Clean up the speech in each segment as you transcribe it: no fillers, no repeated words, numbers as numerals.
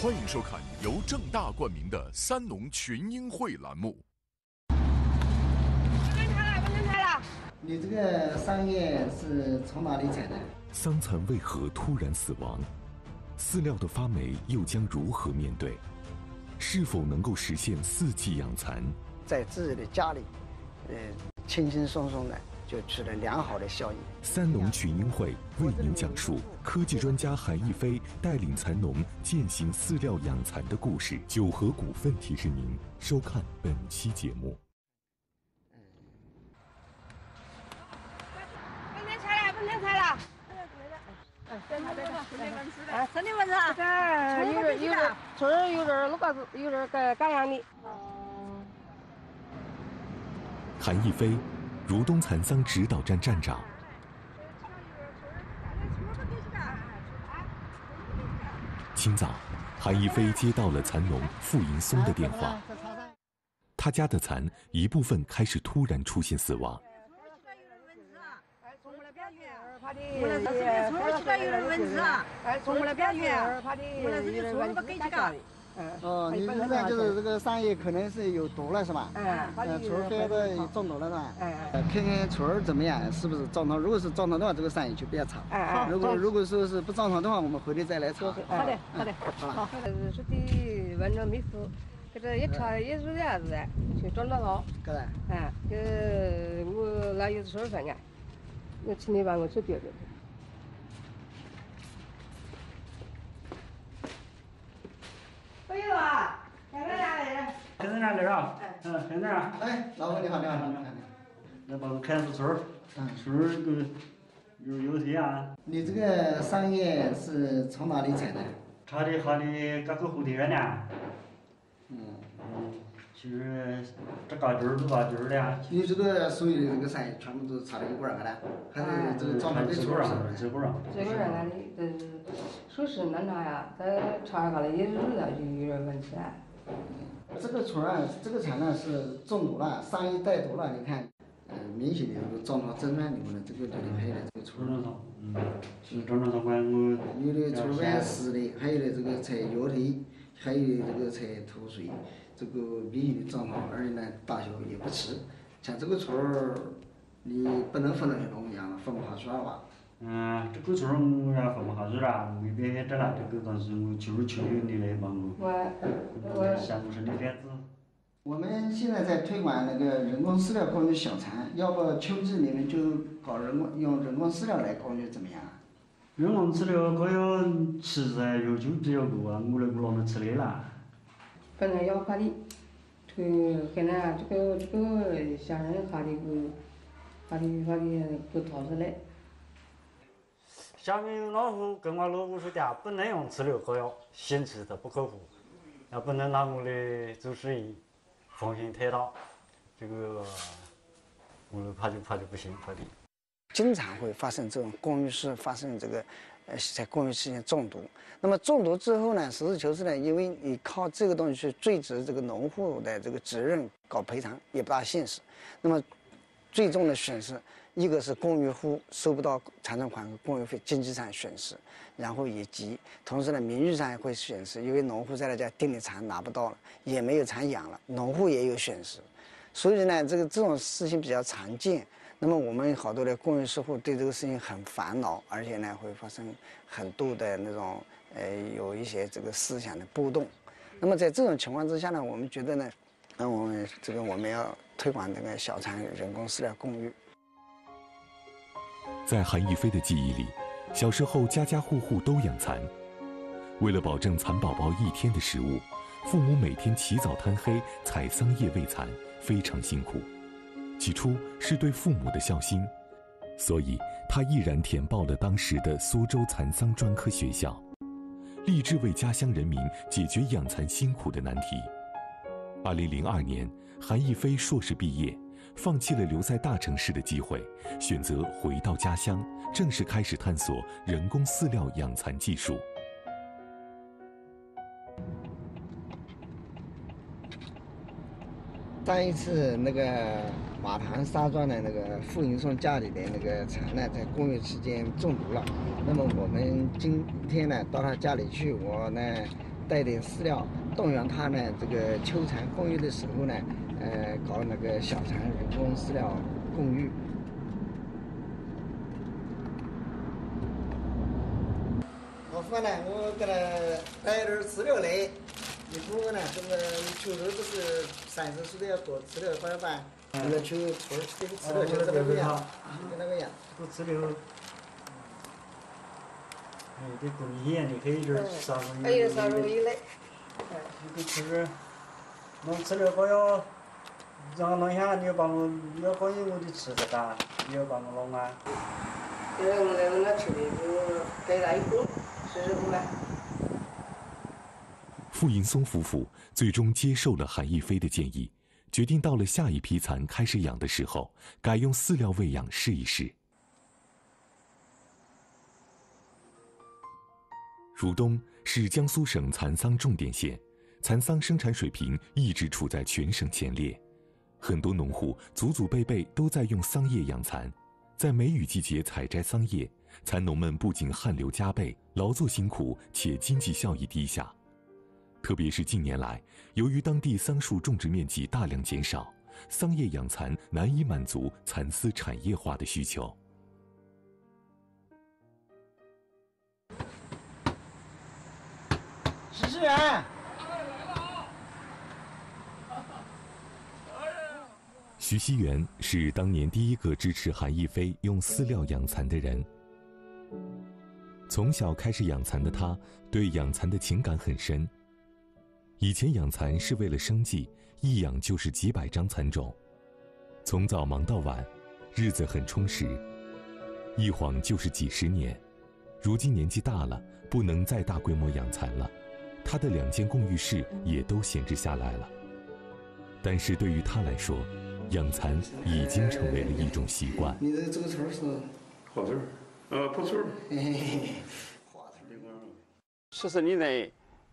欢迎收看由正大冠名的三农群英会栏目。 不能采了。 你这个桑叶是从哪里采的？ 桑蚕为何突然死亡？饲料的发霉又将如何面对？是否能够实现4季养蚕？ 在自己的家里，轻轻松松的就取得良好的效益。 三农群英会为您讲述科技专家韩一飞带领蚕农践行饲料养蚕的故事。九和股份提示您收看本期节目。 不能采了，不能采了。真的蚊子啊！有点，春儿有点那个子，有点感染的。 韩一飞，如东蚕桑指导站站长。清早，韩一飞接到了蚕农付银松的电话，他家的蚕一部分开始突然出现死亡。 我那是村儿有点蚊子啊，从我那边去，我那是就村儿不给去干。 哦，你现在就是这个桑叶可能是有毒了是吧？村儿飞的中毒了是吧？看看村儿怎么样，是不是撞头？如果是撞头的话，这个桑叶就不要炒。如果说是不撞头的话，我们回头再来炒。 好的，好的，好。说的闻着没福，这个一查也是这样子的，就长得好。 个噻。 我那有村儿份啊，我请你帮我去别的。没有啊，现在哪来？ 现在哪来啊？现在啊。 哎，老婆你好，你好，你好。 来帮我看出村儿，村儿有谁啊？ 你这个桑叶是从哪里采的？ 查的好的各个后庭院呢。就是这个句儿这个句儿的。 你这个所有的这个桑叶全部都插到一块儿了，还是这个装到一块儿？ 这块儿。 这个人呢，说是那啥呀，他查下来也是那就有点问题啊。 这个村啊，这个蚕呢是中毒了，桑叶带毒了，你看，明显的这个状况诊断里面的这个里面配的这个村儿。 是正常管我。 有的村管湿的，还有的这个采药体，还有的这个采脱水，这个免疫的状况，而且呢大小也不齐。像这个村儿，你不能分得像农养了，分不下去了吧？ 这个村儿我也分不下去了，没别的了，这个但是我就是求你来帮我项目上的点子。 我们现在在推广那个人工饲料供育小蚕，要不秋季你们就搞用人工饲料来供育怎么样？ 人工饲料它要吃噻，要求比较高啊，我那个啷个吃的啦？ 本来要发的，现在这个下人发的不踏实嘞。 下面老虎跟我老婆说的，不能用饲料膏药，腥气它不可护，也不能拿我的做生意，风险太大，这个我怕就不行，怕的。 经常会发生这种供育室发生这个，在供育期间中毒。那么中毒之后呢，实事求是呢，因为你靠这个东西去追责这个农户的这个责任搞赔偿也不大现实。那么最终的损失，一个是供育户收不到财产款和供育费，经济上损失，然后以及同时呢，名誉上也会损失，因为农户在那家订的蚕拿不到了，也没有蚕养了，农户也有损失。所以呢，这种事情比较常见。那么我们好多的供育师户对这个事情很烦恼，而且呢会发生很多的那种有一些这个思想的波动。那么在这种情况之下呢，我们觉得呢，我们要推广这个小蚕人工饲料供育。 在韩一飞的记忆里，小时候家家户户都养蚕，为了保证蚕宝宝1天的食物，父母每天起早贪黑采桑叶喂蚕，非常辛苦。起初是对父母的孝心，所以他毅然填报了当时的苏州蚕桑专科学校，立志为家乡人民解决养蚕辛苦的难题。2002年，韩一飞硕士毕业，放弃了留在大城市的机会，选择回到家乡，正式开始探索人工饲料养蚕技术。 上一次那个马塘沙庄的那个傅银松家里的那个蚕呢，在供育期间中毒了。那么我们今天呢到他家里去，我呢带点饲料，动员他呢这个秋蚕供育的时候呢，搞那个小蚕人工饲料供育。老夫呢，我给他带点饲料来。你不过呢，这个秋头不是30岁的要多饲料板板，那个秋春这个饲料就是那个样，就那个样。 多饲料。这供盐你可以就是3分还有3分以内。 这个吃，弄饲料膏药，让弄一下，你要帮我，你要关于我的吃的干，你要帮我弄啊。 现在我们在那吃的就给他一锅，40度了。 傅银松夫妇最终接受了韩亦飞的建议，决定到了下一批蚕开始养的时候，改用饲料喂养试一试。汝东是江苏省蚕桑重点县，蚕桑生产水平一直处在全省前列，很多农户祖祖辈辈都在用桑叶养蚕。在梅雨季节采摘桑叶，蚕农们不仅汗流浃背，劳作辛苦，且经济效益低下。特别是近年来，由于当地桑树种植面积大量减少，桑叶养蚕难以满足蚕丝产业化的需求。 徐世元， 徐熙元是当年第一个支持韩亦飞用饲料养蚕的人。从小开始养蚕的他，对养蚕的情感很深。以前养蚕是为了生计，一养就是几百张蚕种，从早忙到晚，日子很充实。一晃就是几10年，如今年纪大了，不能再大规模养蚕了，他的2间供育室也都闲置下来了。但是对于他来说，养蚕已经成为了一种习惯。 你的这个词儿是花词儿，破词儿。 花 40 词年来，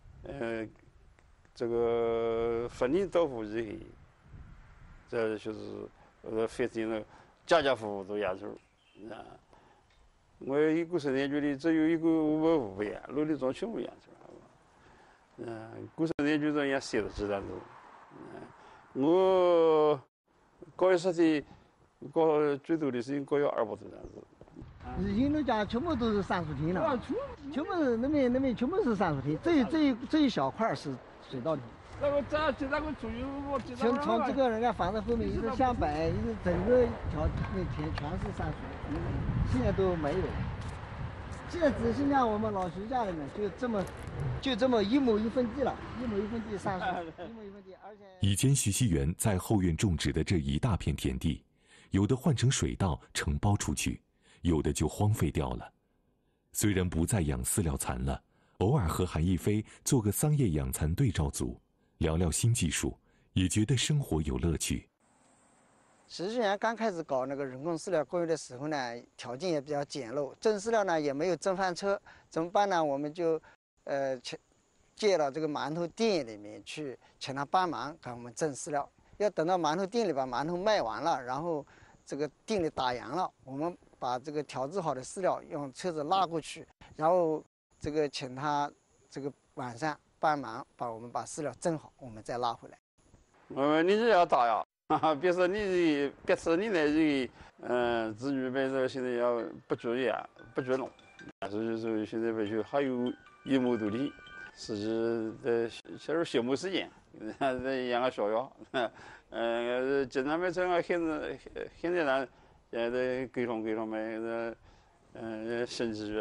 这个分年到户以后，这就是发展了家户户都养蚕啊。我一个生产局里只有一个500户不养，楼里装全部养蚕，好吧？个生产局上养30几单多，我搞一实体，搞最多的时间搞要200多单子。 印度家全部都是杉树田了，全部是那边全部是杉树田，这一小块是水稻田。 那个这那个主有我知道。 从这个人家房子后面一直向北，一直整个一条那田全是杉树，现在都没有。现在只剩下我们老徐家里面就这么1亩1分地了，1亩1分地杉树，1亩1分地，而且以前徐熙元在后院种植的这一大片田地，有的换成水稻承包出去，有的就荒废掉了。虽然不再养饲料蚕了，偶尔和韩亦飞做个桑叶养蚕对照组，聊聊新技术，也觉得生活有乐趣。 徐世元刚开始搞那个人工饲料供育的时候呢，条件也比较简陋，蒸饲料呢也没有蒸饭车，怎么办呢？我们就借到这个馒头店里面去，请他帮忙给我们蒸饲料。要等到馒头店里把馒头卖完了，然后这个店里打烊了，我们把这个调制好的饲料用车子拉过去，然后这个请他这个晚上帮忙把饲料蒸好，我们再拉回来。 你这要打呀！别说你别说你那个子女们说现在要不绝养不绝农，所以说现在回去还有1亩多地，实际的小亩时间，养个小药，经常没这个现在呢，沟通嘛，升级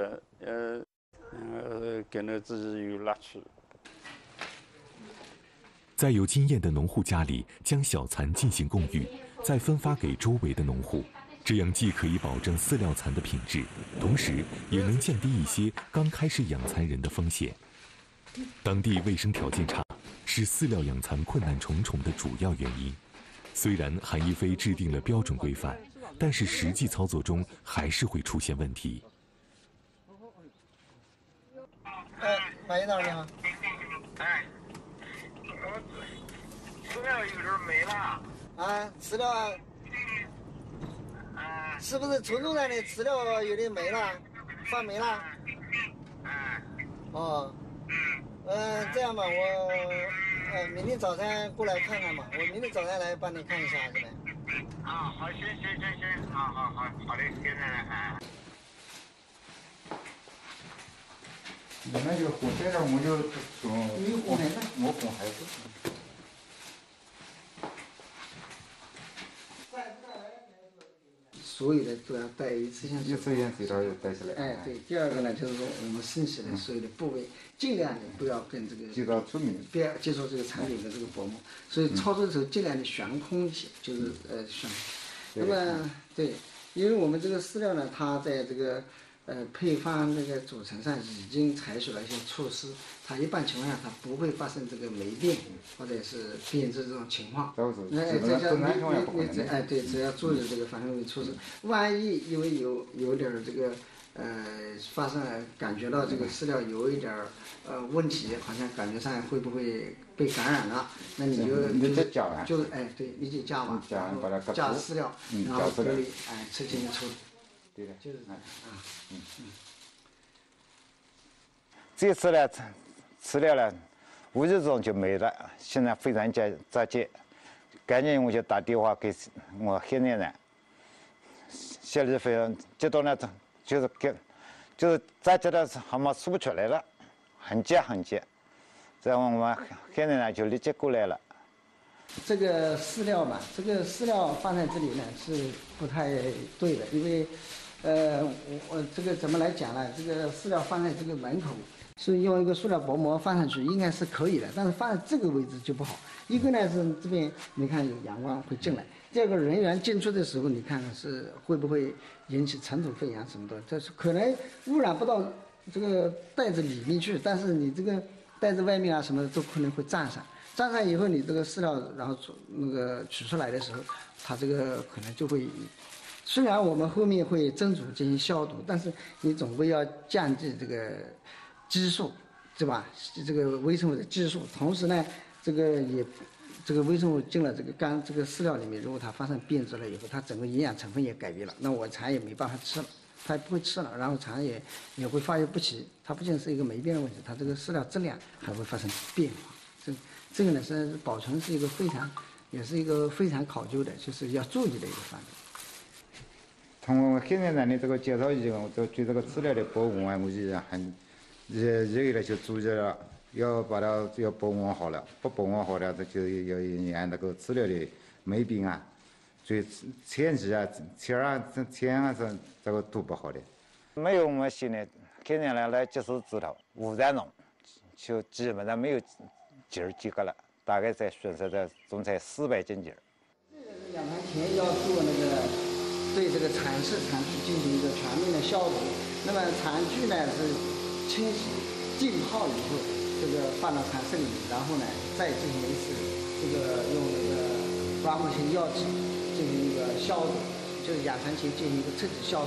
跟着自己有乐趣。 在有经验的农户家里将小蚕进行供育，再分发给周围的农户，这样既可以保证饲料蚕的品质，同时也能降低一些刚开始养蚕人的风险。当地卫生条件差，是饲料养蚕困难重重的主要原因。虽然韩亦飞制定了标准规范，但是实际操作中还是会出现问题。 马领导你好。 饲料有点没了。 饲料是不是承重上的饲料有点没了，发霉了？哦，这样吧，我明天早上过来看看嘛，我明天早上来帮你看一下，是呗？ 啊，好，行，好的，现在你们这个红在这我就从有红孩子， 我红孩子。 所有的都要带一次性一次性这点带起来。 哎，对。第二个呢，就是说我们身体的所有的部位，尽量的不要跟这个接到出面， 不要接触这个产品的这个薄膜，所以操作的时候尽量的悬空一些，就是悬。那么对，因为我们这个饲料呢，它在这个配方那个组成上已经采取了一些措施，它一般情况下它不会发生这个霉变或者是变质这种情况。 这叫对，只要注意这个防卫措施。万一因为有点这个发生感觉到这个饲料有一点问题，好像感觉上会不会被感染了，那你就对，你就加完，加饲料，然后隔离，吃进去抽。 对的， 就是这次呢，饲料呢，无意中就没了，现在非常着急，赶紧我就打电话给我黑奶奶，谢丽飞，接到呢就是着急的还没说不出来了，很急，这样我们黑奶奶就立即过来了。 这个饲料吧，这个饲料放在这里呢是不太对的，因为我这个怎么来讲呢？这个饲料放在这个门口，是用一个塑料薄膜放上去，应该是可以的，但是放在这个位置就不好。一个呢是这边你看有阳光会进来，第二个人员进出的时候，你看是会不会引起尘土飞扬什么的，这是可能污染不到这个袋子里面去，但是你这个袋子外面啊什么的都可能会沾上。沾上以后，你这个饲料然后取出来的时候，它这个可能就会。虽然我们后面会蒸煮进行消毒，但是你总归要降低这个基数，对吧？这个微生物的基数，同时呢，这个微生物进了这个饲料里面，如果它发生变质了以后，它整个营养成分也改变了，那我蚕也没办法吃了，它也不会吃了，然后蚕也会发育不齐，它不仅是一个霉变的问题，它这个饲料质量还会发生变化。这个呢是保存是一个也是一个非常考究的，就是要注意的一个方面。 通过黑奶奶的这个介绍以后，我对这个饲料的保温啊，我就很热了就注意了，要把它要保温好了，不保温好了，这就要按那个饲料的霉变啊，所以前期啊、前是这个都不好的。 没有我们现在黑奶奶来及时指导，污染中就基本上没有鸡儿几个了，大概在损失的总才400斤鸡儿。 这个是养蚕前要做那个。对这个蚕室进行一个全面的消毒，那么蚕具呢是清洗浸泡以后，这个放到蚕室里，然后呢再进行一次这个用那个防腐性药剂进行一个消毒，就是养蚕前进行一个彻底消毒。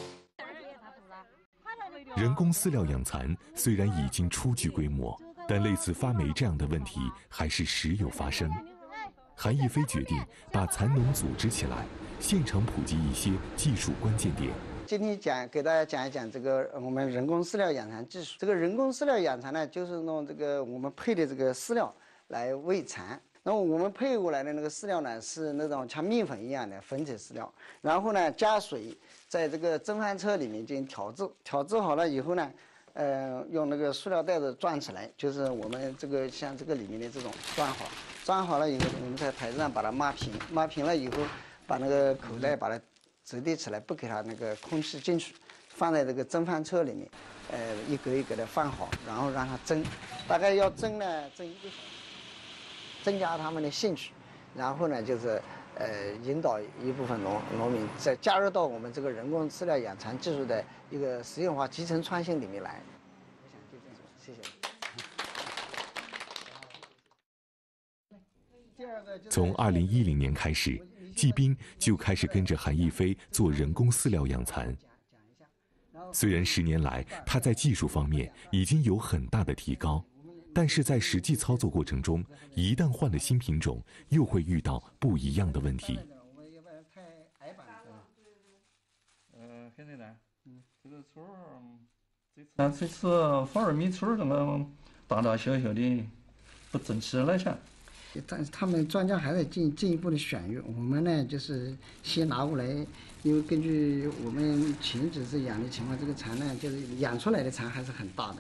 人工饲料养蚕虽然已经初具规模，但类似发霉这样的问题还是时有发生。韩亦飞决定把蚕农组织起来，现场普及一些技术关键点。 今天给大家讲一讲这个我们人工饲料养蚕技术。这个人工饲料养蚕呢，就是用这个我们配的这个饲料来喂蚕。那么我们配过来的那个饲料呢，是那种像面粉一样的粉体饲料，然后呢加水，在这个蒸饭车里面进行调制。调制好了以后呢，用那个塑料袋子装起来，就是我们这个像这个里面的这种装好了以后，我们在台子上把它抹平，抹平了以后，把那个口袋把它折叠起来，不给它那个空气进去，放在这个蒸饭车里面，一格一格的放好，然后让它蒸，大概要蒸1个小时，增加他们的兴趣，然后呢就是引导一部分农民再加入到我们这个人工饲料养蚕技术的一个实验化集成创新里面来。我想就这样说，谢谢。 从2010年开始，季斌就开始跟着韩亦飞做人工饲料养蚕。虽然10年来他在技术方面已经有很大的提高，但是在实际操作过程中，一旦换了新品种，又会遇到不一样的问题。 肯定的。这个村儿，这次反而比村儿那个大大小小的不整齐来些。 但是他们专家还在进一步的选育，我们呢就是先拿过来，因为根据我们前几次养的情况，这个蚕呢就是养出来的蚕还是很大的，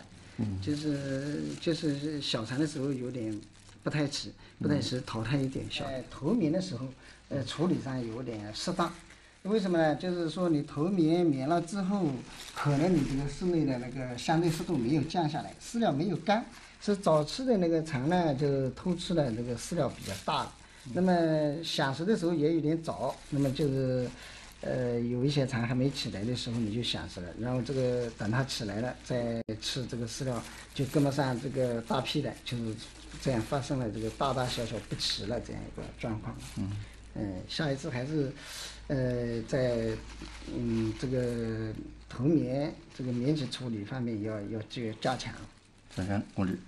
就是小蚕的时候有点不太齐，淘汰一点小。头棉的时候，处理上有点适当。为什么呢？就是说你头棉了之后，可能你这个室内的那个相对湿度没有降下来，饲料没有干。是早期的那个蚕呢，就偷吃的那个饲料比较大，那么响食的时候也有点早，那么就是有一些蚕还没起来的时候你就响食了，然后这个等它起来了再吃这个饲料，就跟不上这个大批的，就是这样发生了这个大大小小不齐了这样一个状况。下一次还是在这个头棉这个棉质处理方面要加强。 这样过滤。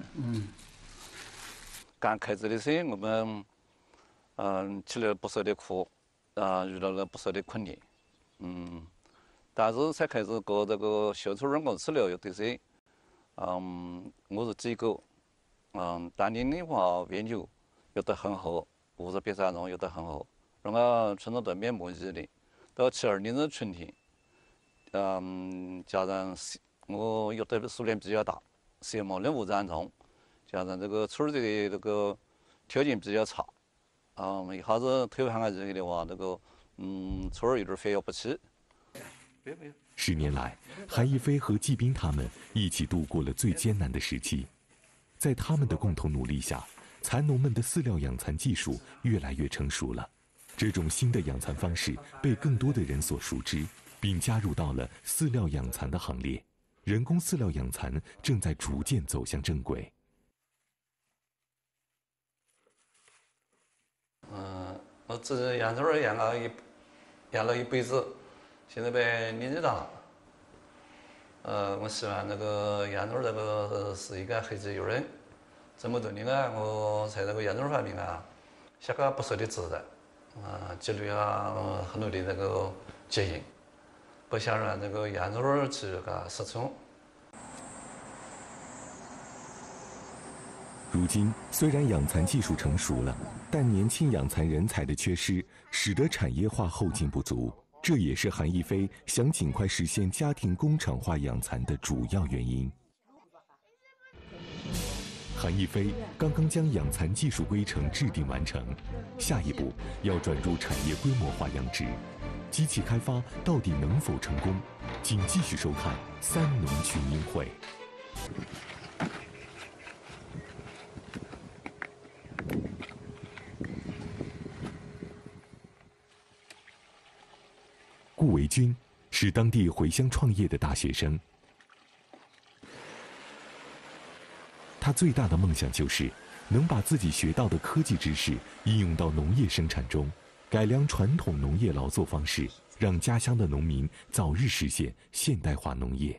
刚开始的时候，我们起了不少的苦，遇到了不少的困难，但是才开始搞这个小鼠人工饲料的时候，我是机构，当年的话研究用得很好，50:30用得很好，让我存在面目以的。到72年的春天，加上我用的数量比较大。小毛的无染虫，加上这个村儿的这个条件比较差，一下子投放下去的话，这个村儿有点飞跃不起。 10年来，韩一飞和季斌他们一起度过了最艰难的时期，在他们的共同努力下，蚕农们的饲料养蚕技术越来越成熟了。这种新的养蚕方式被更多的人所熟知，并加入到了饲料养蚕的行列。人工饲料养蚕正在逐渐走向正轨。 我自己养猪养了一辈子，现在呗年纪大了。我希望那个养猪这个是一个黑子有人，这么多年啊，我在这个养猪方面啊，下个不少的责任，积累了很多的那个经验。不想让这个养猪去失传。 如今，虽然养蚕技术成熟了，但年轻养蚕人才的缺失，使得产业化后劲不足。这也是韩一飞想尽快实现家庭工厂化养蚕的主要原因。韩一飞刚刚将养蚕技术规程制定完成，下一步要转入产业规模化养殖。机器开发到底能否成功？请继续收看三农群英会。顾维军是当地回乡创业的大学生，他最大的梦想就是能把自己学到的科技知识应用到农业生产中。改良传统农业劳作方式，让家乡的农民早日实现现代化农业。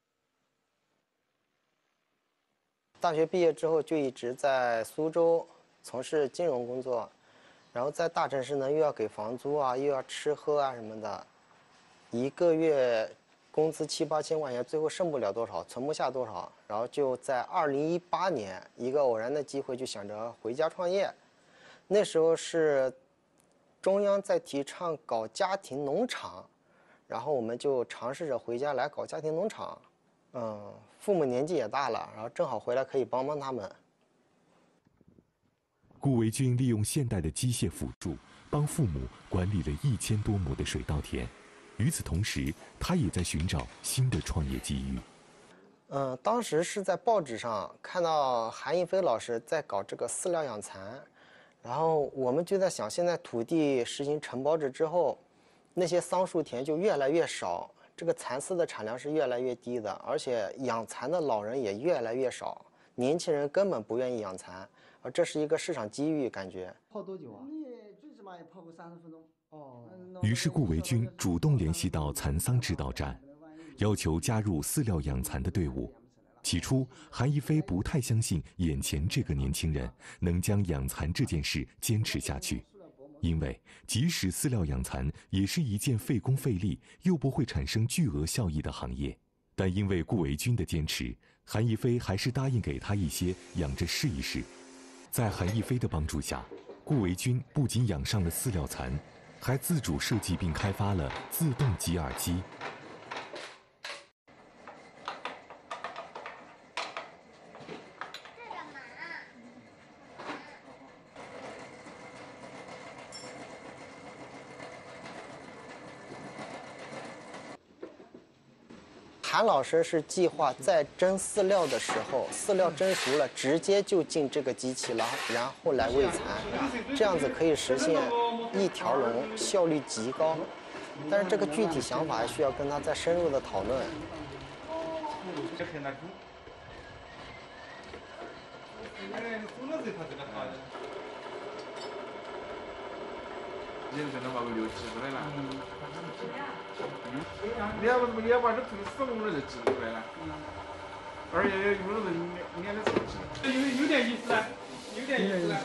大学毕业之后就一直在苏州从事金融工作，然后在大城市呢又要给房租啊，又要吃喝啊什么的，一个月工资7、8千块钱，最后剩不了多少，存不下多少，然后就在2018年一个偶然的机会，就想着回家创业。那时候是中央在提倡搞家庭农场，然后我们就尝试着回家来搞家庭农场。父母年纪也大了，然后正好回来可以帮帮他们。 顾维军利用现代的机械辅助，帮父母管理了1000多亩的水稻田。与此同时，他也在寻找新的创业机遇。 当时是在报纸上看到韩一飞老师在搞这个饲料养蚕。然后我们就在想，现在土地实行承包制之后，那些桑树田就越来越少，这个蚕丝的产量是越来越低的，而且养蚕的老人也越来越少，年轻人根本不愿意养蚕，而这是一个市场机遇，感觉。 泡多久啊？你最起码也泡个30分钟。 于是顾维军主动联系到蚕桑指导站，要求加入饲料养蚕的队伍。起初，韩一飞不太相信眼前这个年轻人能将养蚕这件事坚持下去， 因为即使饲料养蚕也是一件费工费力又不会产生巨额效益的行业，但因为顾维军的坚持，韩一飞还是答应给他一些养着试一试。在韩一飞的帮助下，顾维军不仅养上了饲料蚕，还自主设计并开发了自动挤饵机。 韩老师是计划在蒸饲料的时候，饲料蒸熟了，直接就进这个机器了，然后来喂蚕，这样子可以实现一条龙，效率极高。但是这个具体想法还需要跟他再深入的讨论。 你要把这土4、5日就挤出来了，而且有的人捏的瓷器，有点意思啊，有点意思啊。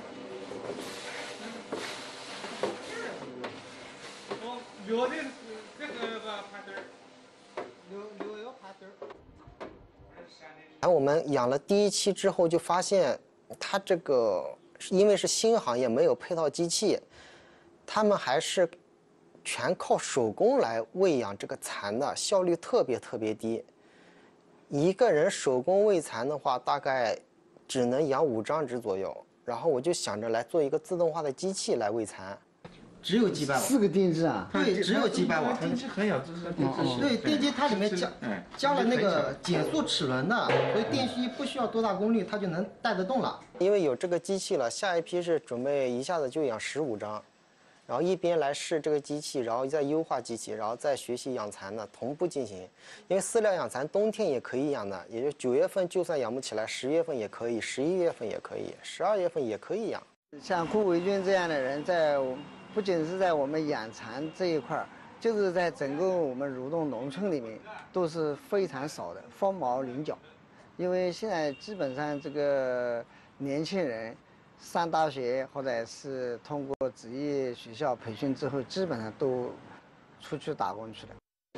哦，留的这个盘墩儿，留盘墩儿。 然后我们养了第1期之后，就发现它这个因为是新行业，没有配套机器，他们还是全靠手工来喂养这个蚕的，效率特别低。一个人手工喂蚕的话，大概只能养5张纸左右。然后我就想着来做一个自动化的机器来喂蚕。 只有几百瓦 ，4个电机啊？ 对，只有几百瓦。 电机很小，这是电机。 对，电机它里面加了那个减速齿轮的，所以电机不需要多大功率，它就能带得动了。 因为有这个机器了，下一批是准备一下子就养15张，然后一边来试这个机器，然后再优化机器，然后再学习养蚕的，同步进行。因为饲料养蚕冬天也可以养的，也就9月份就算养不起来，10月份也可以，11月份也可以，12月份也可以养。 像顾维军这样的人，不仅是在我们养蚕这一块儿，就是在整个我们蠕动农村里面都是非常少的，凤毛麟角。因为现在基本上这个年轻人上大学或者是通过职业学校培训之后，基本上都出去打工去了。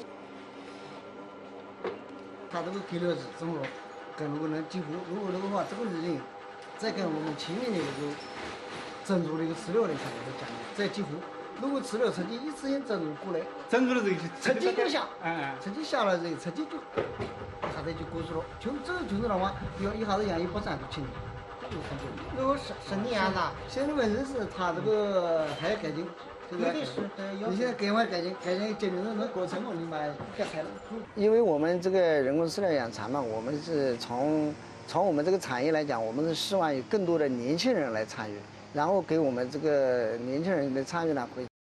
他这个给了之后，跟如果能几乎，如果的话，这个人再跟我们前面那个就蒸出那个饲料的产品讲的，再几乎，如果饲料成绩一次性蒸出过来， 蒸出了这个成绩就下，成绩下了这个成绩就，一下子就过去了，就是那么一下子养100、300多斤。如果省力养的，现在问题是它这个还要改进，这个你现在改完改进解决那过程你买改开了。 因为我们这个人工饲料养蚕嘛，我们是从我们这个产业来讲，我们是希望有更多的年轻人来参与，然后给我们这个年轻人的参与呢，会